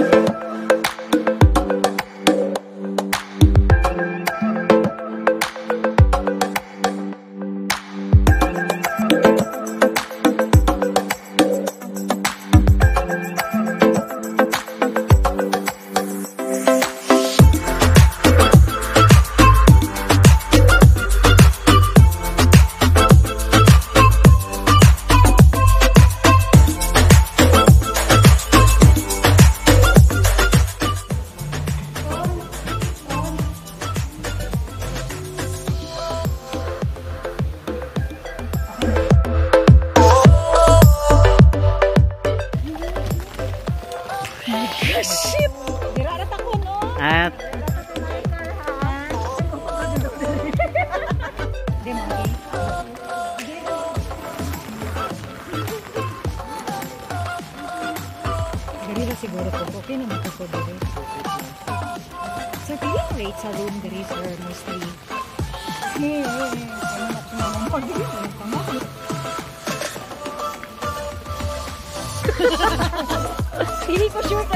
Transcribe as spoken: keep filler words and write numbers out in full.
Ship! Dirarat ako, no? At Garira siguro po. Okay naman ito po dito. Sir, pili ang rate sa room diri, sir, mostly. Eh, eh, eh. Ano na ito naman pag-ibig? Ano pa nga? Hindi ko sure